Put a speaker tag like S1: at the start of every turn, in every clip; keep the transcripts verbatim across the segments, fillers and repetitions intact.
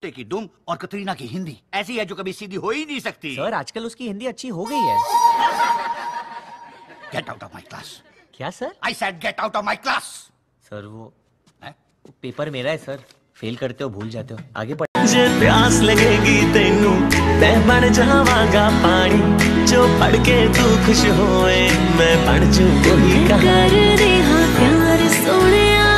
S1: कुत्ते की दुम और कतरीना की हिंदी ऐसी है जो कभी सीधी हो ही नहीं सकती।
S2: सर आजकल उसकी हिंदी अच्छी हो गई है।
S1: Get out of my class.
S2: क्या sir?
S1: I said get out of my class.
S2: Sir वो,
S1: है?
S2: वो पेपर मेरा है सर, फेल करते हो भूल जाते हो, आगे बढ़।
S3: जे प्यास लगेगी तेनू मैं बन जावांगा पानी, जो पढ़ के तू खुश होए मैं बन जू कोई कहानी। कर दे हाँ प्यार सोनिया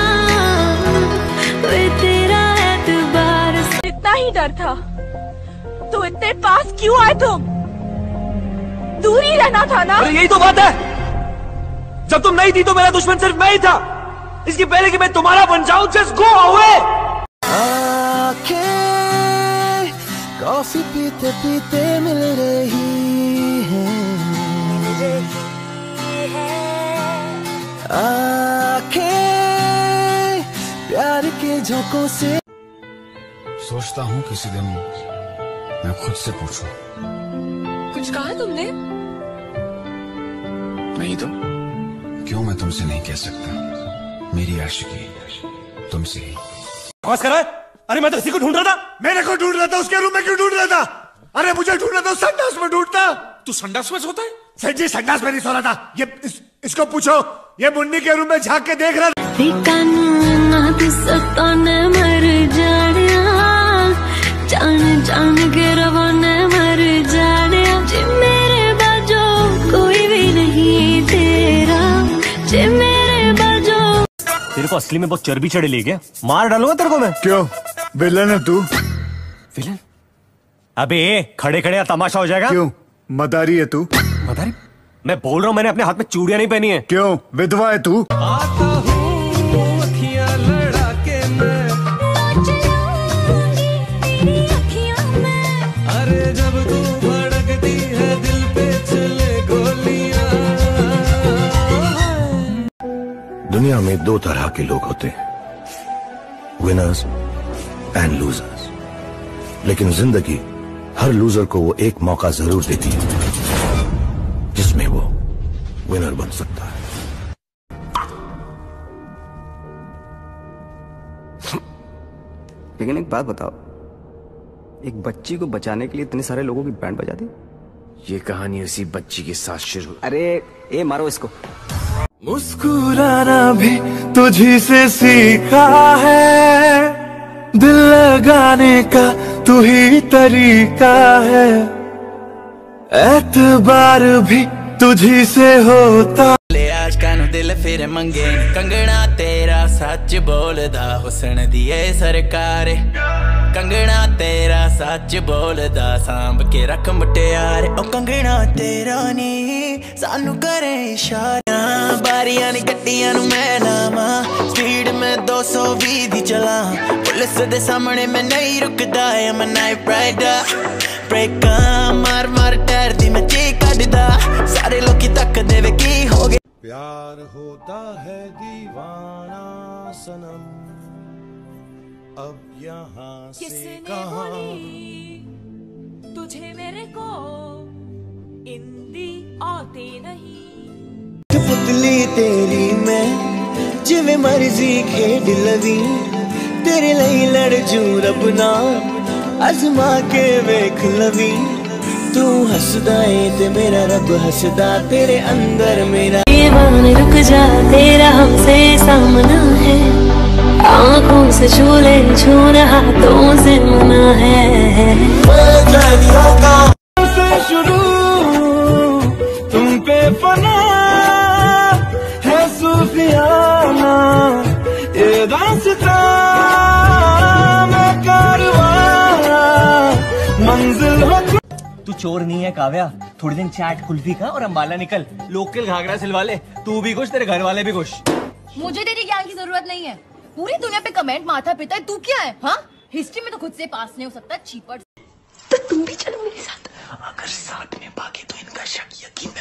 S3: वे तेरा एतबार।
S4: इतना ही डर था तो इतने पास क्यों आए तुम? दूर ही रहना था ना।
S5: अरे यही तो बात है, जब तुम नहीं थी तो मेरा दुश्मन सिर्फ मैं ही था, इसकी पहले कि मैं तुम्हारा बन जाऊं जस्ट गो अवे।
S3: कॉफी पीते पीते मिल रही है आंखें प्यार के झोंकों से।
S6: सोचता हूँ किसी दिन मैं खुद से पूछूं।
S4: कुछ कहा तुमने?
S6: नहीं तो क्यों मैं तुमसे नहीं कह सकता, मेरी आशिकी तुमसे ही।
S5: बकवास कर रहा है? अरे मैं तो इसी को ढूंढ रहा था।
S7: मेरे को ढूंढ रहा था, उसके रूम में क्यों ढूंढ रहा था? अरे मुझे ढूंढ रहा था, संडास में ढूंढता।
S5: तू संडास में सोता है?
S7: सर जी संडास में नहीं सो रहा था, ये इस, इसको पूछो, ये मुन्नी के रूम में झांक के देख रहा था।
S3: मर जान जान के रवाना मर जाने जे मेरे बाजो कोई भी नहीं तेरा, जे मेरे बाजो।
S5: तेरे को असली में बहुत चर्बी चढ़े ले गया, मार डालूंगा तेरे को मैं।
S7: क्यों विलन है तू?
S5: विलन? अबे खड़े खड़े तमाशा हो जाएगा।
S7: क्यों मदारी है तू?
S5: मदारी? मैं बोल रहा हूँ मैंने अपने हाथ में चूड़ियां नहीं पहनी है।
S7: क्यों विधवा है तू?
S3: आता हूँ अखियां लड़ा के मैं अखियां में, अरे जब तू भड़कती है दिल पे चले गोलियां।
S6: दुनिया में दो तरह के लोग होते हैं, विनर्स एंड लूजर्स, लेकिन जिंदगी हर लूजर को वो एक मौका जरूर देती है जिसमें वो विनर बन सकता है।
S8: लेकिन एक बात बताओ, एक बच्ची को बचाने के लिए इतने सारे लोगों की बैंड बजा दी?
S6: ये कहानी उसी बच्ची के साथ शुरू।
S8: अरे ए मारो इसको।
S3: मुस्कुराना भी तुझी से सीखा है, दिल लगाने का तू ही तरीका है, एतबार भी तुझी से होता। ले आज कानू दिल फिर मंगे कंगना तेरा सच बोलदा हुसन दिए सरकार, कंगना तेरा सच बोलदा सांभ के रख मुटियार। ओ कंगना तेरा नी सानू करे इशारा, बारियां नी कट्टियां नू मैं लावा, स्पीड में दो सौ बीस दी चला, पुलिस दे सामने मैं नहीं रुकदा, I'm a night rider, ब्रेका मार मार टायर दी मैं चीख कढदा, सारे लोकी तक देवे की हो गए।
S7: प्यार होता है दीवाना सनम, अब यहाँ से कहाँ
S4: तुझे मेरे को हिंदी आती नहीं।
S3: पुतली तेरी मैं जिਵੇਂ मर्जी खेड लवी, तेरे ਲਈ लड़ जू रबना अजमा के वेख लवी, तू हसदा है ते मेरा रब हसदा, तेरे अंदर मेरा दीवान। रुक जा तेरा हमसे सामना है, आँखों से छू ले छूना हाथों से मना है, शुरू तुम पे फना है सूफियाना ये दास्तां मैं कारवां मंजिल हो।
S2: तू चोर नहीं है काव्या, थोड़ी दिन चाट कुल्फी खा और अम्बाला निकल, लोकल घाघरा सिलवा ले, तू भी खुश तेरे घर वाले भी खुश।
S4: मुझे तेरी ज्ञान की जरूरत नहीं है, पूरी दुनिया पे कमेंट माथा पिता है, तू क्या है? हाँ हिस्ट्री में तो खुद से पास नहीं हो सकता, चीपर।
S3: तो तुम भी चलो मेरे साथ। अगर साथ में भागे तो इनका शक यकीन